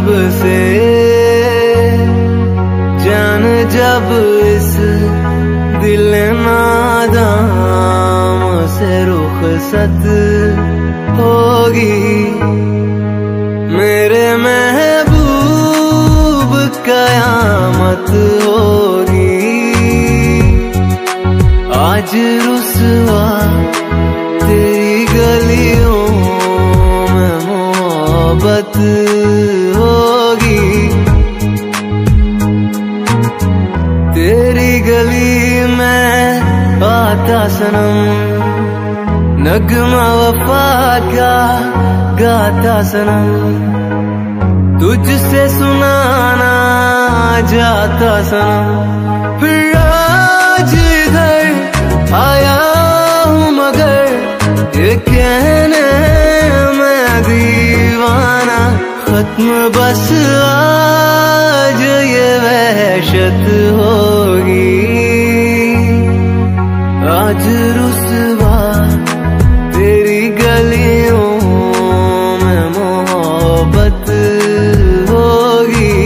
कब से जान जब इस दिल नादाम से रुखसत होगी, मेरे महबूब कयामत होगी। आज रुसवा तेरी गलियों में मोहब्बत होगी, तेरी गली में आता सनम नगमा वफा का गाता सनम, तुझसे सुनाना जाता सनम। फिर आज इधर आया हूँ मगर ये कहने मैं दीवाना, खत्म बस आज ये वहशत होगी। आज रुसवा तेरी गलियों में मोहब्बत होगी।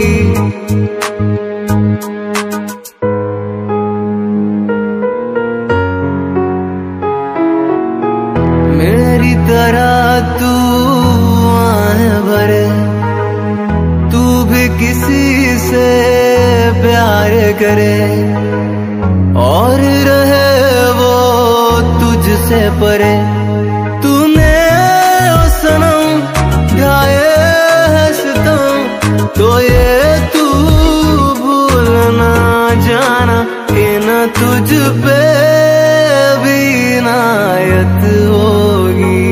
मेरी तरह तू आए भरे, तू भी किसी से प्यार करे और रहे वो तुझसे परे। तूने ओ सनम ढाए है सितम, तो ये तू भूल ना जाना कि न तुझ पे भी इनायत होगी।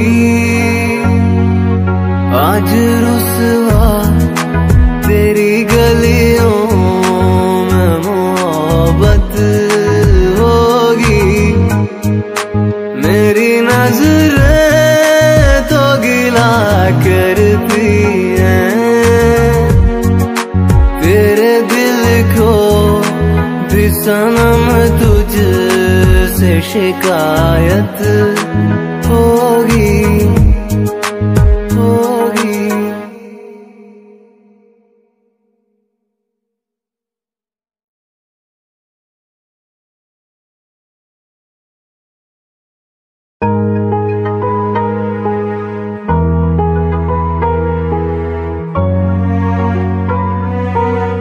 आज रुसवा तेरी गलियों में मोहब्बत होगी, मेरी नजरें तो गिला करती हैं, तेरे दिल को भी सनम तुझसे शिकायत होगी, होगी।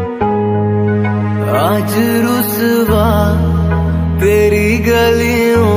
आज रुसवा तेरी गलियों